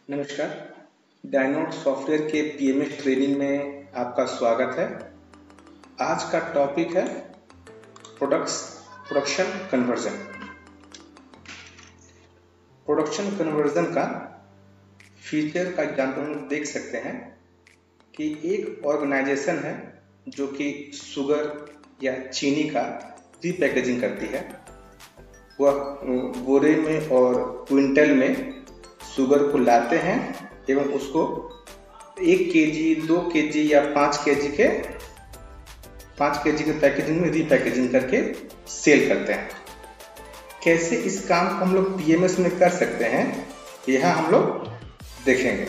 नमस्कार। Dynode software के PMS training में आपका स्वागत है। आज का टॉपिक है प्रोडक्शन कन्वर्जन। प्रोडक्शन कन्वर्जन का फीचर का एग्जाम्पल हम देख सकते हैं कि एक ऑर्गेनाइजेशन है जो कि शुगर या चीनी का रीपैकेजिंग करती है। वह बोरे में और क्विंटल में शुगर को लाते हैं एवं उसको 1 केजी, 2 केजी या 5 केजी के पैकेजिंग में रीपैकेजिंग करके सेल करते हैं। कैसे इस काम को हम लोग पीएमएस में कर सकते हैं, यह हम लोग देखेंगे।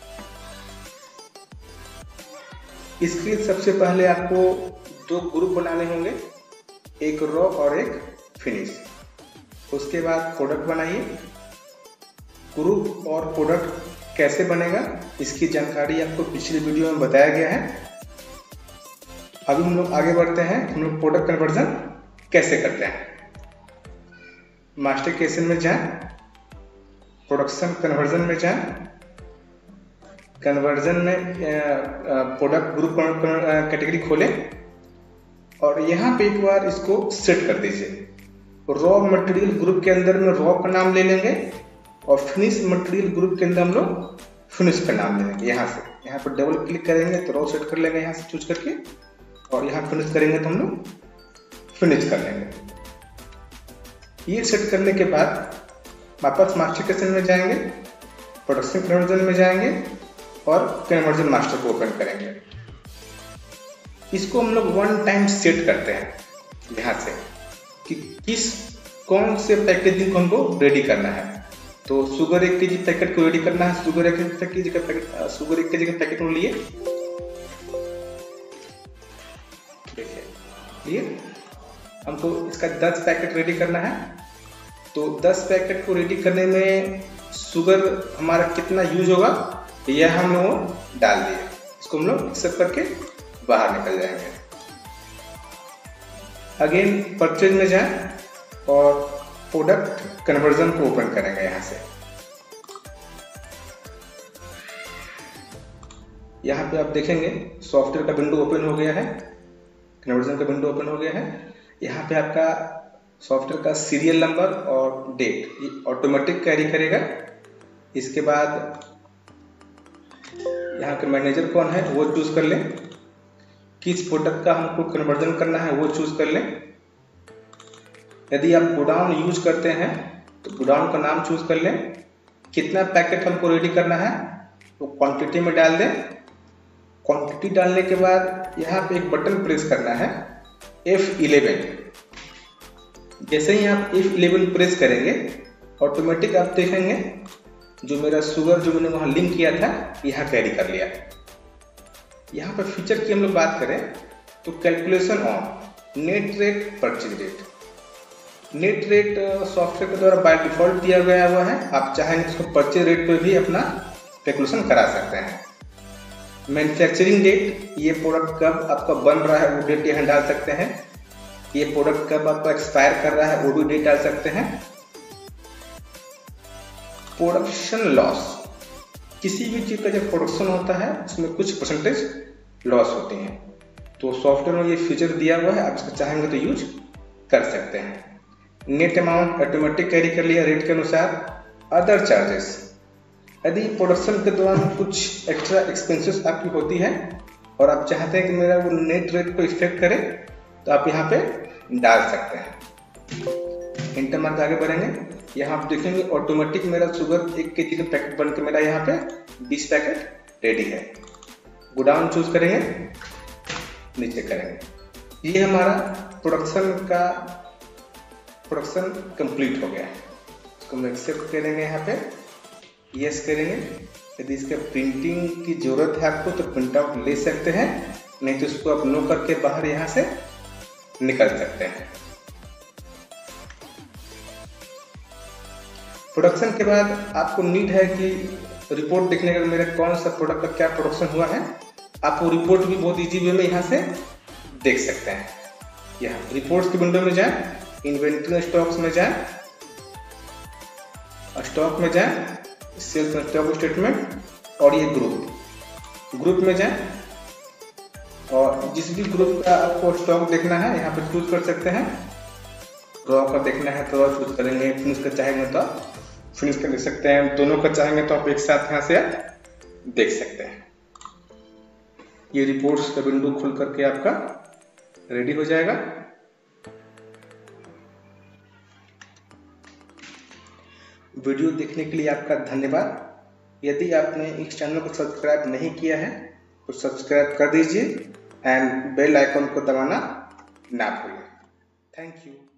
इसके लिए सबसे पहले आपको 2 ग्रुप बनाने होंगे, एक रॉ और एक फिनिश। उसके बाद प्रोडक्ट बनाइए। ग्रुप और प्रोडक्ट कैसे बनेगा इसकी जानकारी आपको पिछले वीडियो में बताया गया है। अभी हम लोग आगे बढ़ते हैं। हम लोग प्रोडक्ट कन्वर्जन कैसे करते हैं। मास्टर क्वेश्चन में जाएं, प्रोडक्शन कन्वर्जन में जाएं। कन्वर्जन में प्रोडक्ट ग्रुप कैटेगरी खोलें और यहाँ पे एक बार इसको सेट कर दीजिए। रॉ मटेरियल ग्रुप के अंदर में रॉ का नाम ले लेंगे और फिनिश मटेरियल ग्रुप के अंदर हम लोग फिनिश का नाम लेंगे। यहाँ पर डबल क्लिक करेंगे तो रॉ सेट कर लेंगे यहाँ से चूज करके, और यहाँ फिनिश करेंगे तो हम लोग फिनिश कर लेंगे। ये सेट करने के बाद वापस मास्टर क्वेश्चन में जाएंगे, प्रोडक्शन कन्वर्जन में जाएंगे और कन्वर्जन मास्टर को ओपन करेंगे। इसको हम लोग 1 टाइम सेट करते हैं यहाँ से कि कौन से पैकेजिंग को हमको रेडी करना है। तो शुगर 1 केजी पैकेट को रेडी करना है। शुगर 1 केजी का पैकेट को लिए हमको इसका 10 पैकेट रेडी करना है। तो 10 पैकेट को रेडी करने में शुगर हमारा कितना यूज होगा यह हम लोग डाल दिए। इसको हम लोग एक्सेप्ट करके बाहर निकल जाएंगे। अगेन परचेज में जाएं और प्रोडक्ट कन्वर्जन को ओपन करेंगे। यहाँ से यहाँ पे आप देखेंगे सॉफ्टवेयर का विंडो ओपन हो गया है, कन्वर्जन का विंडो ओपन हो गया है। यहाँ पे आपका सॉफ्टवेयर का सीरियल नंबर और डेट ये ऑटोमेटिक कैरी करेगा। इसके बाद यहाँ के मैनेजर कौन है वो चूज कर लें, किस प्रोडक्ट का हमको कन्वर्जन करना है वो चूज कर लें। यदि आप गोडाउन यूज करते हैं तो गोडाउन का नाम चूज कर लें। कितना पैकेट हमको रेडी करना है तो क्वांटिटी में डाल दें। क्वांटिटी डालने के बाद यहाँ पे एक बटन प्रेस करना है F11। जैसे ही आप F11 प्रेस करेंगे ऑटोमेटिक आप देखेंगे जो मेरा शुगर जो मैंने वहाँ लिंक किया था यहाँ कैरी कर लिया। यहाँ पर फीचर की हम लोग बात करें तो calculation on net rate purchase rate. Net rate software के द्वारा बाय डिफॉल्ट दिया गया हुआ है। आप चाहें इसको परचेज रेट पे भी अपना कैलकुलेशन करा सकते हैं। मैन्युफैक्चरिंग डेट, ये प्रोडक्ट कब आपका बन रहा है वो डेट यहाँ डाल सकते हैं। ये प्रोडक्ट कब आपका एक्सपायर कर रहा है वो भी डेट डाल सकते हैं। प्रोडक्शन लॉस, किसी भी चीज का जब प्रोडक्शन होता है उसमें कुछ परसेंटेज लॉस होते हैं। तो सॉफ्टवेयर में ये फीचर दिया हुआ है, आप इसको चाहेंगे तो यूज कर सकते हैं। नेट अमाउंट ऑटोमेटिक कैरी कर लिया रेट के अनुसार। अदर चार्जेस, यदि प्रोडक्शन के दौरान कुछ एक्स्ट्रा एक्सपेंसेस आपकी होती है और आप चाहते हैं कि मेरा वो नेट रेट को इफेक्ट करे तो आप यहाँ पे डाल सकते हैं। इंटर मार के आगे बढ़ेंगे। यहाँ आप देखेंगे ऑटोमेटिक मेरा शुगर 1 केजी का पैकेट बन के मेरा यहाँ पे 20 पैकेट रेडी है। गोडाउन चूज करेंगे, नीचे करेंगे। ये हमारा प्रोडक्शन कंप्लीट हो गया है। इसको हम एक्सेप्ट करेंगे, यहाँ पे यस करेंगे। यदि इसके प्रिंटिंग की जरूरत है आपको तो प्रिंट आउट ले सकते हैं, नहीं तो इसको आप नो करके बाहर यहाँ से निकल सकते हैं। प्रोडक्शन के बाद आपको नीड है कि रिपोर्ट देखने का मेरा कौन सा प्रोडक्ट का क्या प्रोडक्शन हुआ है। आप वो रिपोर्ट भी बहुत इजी वे में यहाँ से देख सकते हैं। यहाँ रिपोर्ट्स की विंडो में जाएं, इन्वेंट्री स्टॉक्स में जाएं, स्टॉक में जाएं, सेल्स एंड स्टॉक स्टेटमेंट और ये ग्रुप में जाएं और जिस भी ग्रुप का आपको स्टॉक देखना है यहाँ पे चूज कर सकते हैं। रॉ का देखना है तो रॉ चूज करेंगे, फिनिश का चाहेंगे तो फिनिश कर देख सकते हैं, दोनों का चाहेंगे तो आप एक साथ यहाँ से देख सकते हैं। ये रिपोर्ट्स का विंडो खुल करके आपका रेडी हो जाएगा। वीडियो देखने के लिए आपका धन्यवाद। यदि आपने इस चैनल को सब्सक्राइब नहीं किया है तो सब्सक्राइब कर दीजिए एंड बेल आइकन को दबाना ना भूलें। Thank you.